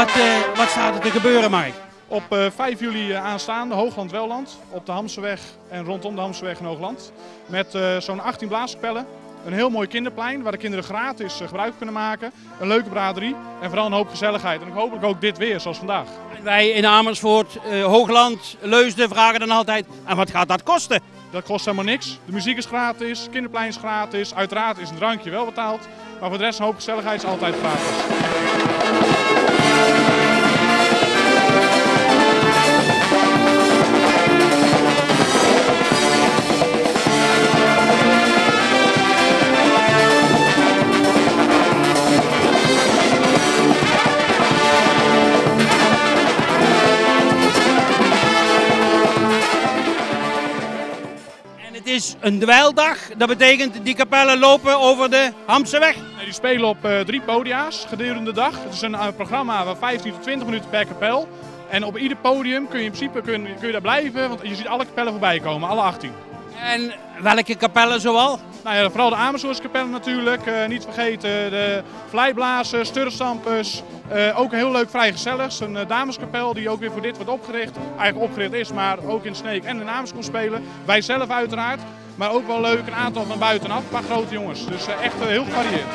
Wat staat er te gebeuren, Mark? Op 5 juli aanstaande, Hoogland-Welland, op de Hamseweg en rondom de Hamseweg in Hoogland. Met zo'n 18 blaaskapellen. Een heel mooi kinderplein waar de kinderen gratis gebruik kunnen maken. Een leuke braderie en vooral een hoop gezelligheid. En hopelijk ook dit weer, zoals vandaag. Wij in Amersfoort, Hoogland, Leusden vragen dan altijd, en wat gaat dat kosten? Dat kost helemaal niks. De muziek is gratis, het kinderplein is gratis. Uiteraard is een drankje wel betaald. Maar voor de rest een hoop gezelligheid is altijd gratis. Het is een dweildag, dat betekent die kapellen lopen over de Hamseweg. Die spelen op 3 podia's gedurende de dag. Het is een programma van 15 tot 20 minuten per kapel. En op ieder podium kun je in principe kun je daar blijven, want je ziet alle kapellen voorbij komen, alle 18. En welke kapellen zoal? Nou ja, vooral de Amersfoortse kapellen natuurlijk, niet vergeten de vlijblazen, sturfstampers. Ook een heel leuk vrijgezelligs, een dameskapel die ook weer voor dit wordt opgericht. Eigenlijk opgericht is, maar ook in Sneek en in Amersfoort kon spelen. Wij zelf uiteraard, maar ook wel leuk een aantal van buitenaf, een paar grote jongens. Dus echt heel gevarieerd.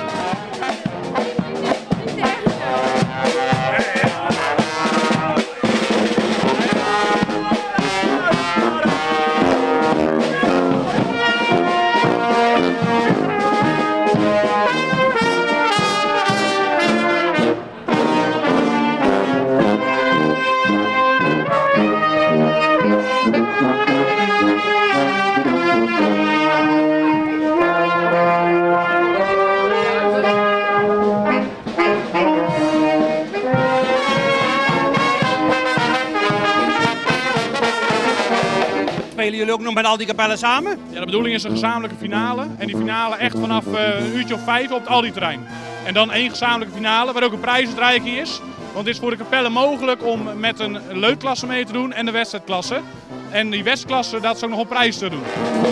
Spelen jullie ook nog met al die kapellen samen? Ja, de bedoeling is een gezamenlijke finale. En die finale echt vanaf een uurtje of 5 op het Aldi-terrein. En dan 1 gezamenlijke finale waar ook een prijsuitreiking is. Want het is voor de kapellen mogelijk om met een leutklasse mee te doen en de wedstrijdklasse. En die wedstrijdklasse, dat is ook nog een prijs te doen.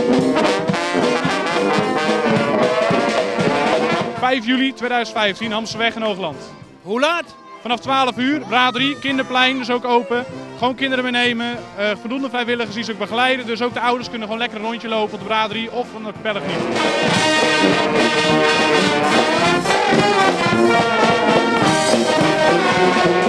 5 juli 2015, Hamseweg in Hoogland. Hoe laat? Vanaf 12 uur, braderie, kinderplein is ook open. Gewoon kinderen meenemen, voldoende vrijwilligers die ze ook begeleiden. Dus ook de ouders kunnen gewoon lekker een rondje lopen op de braderie of van de kapellen genieten.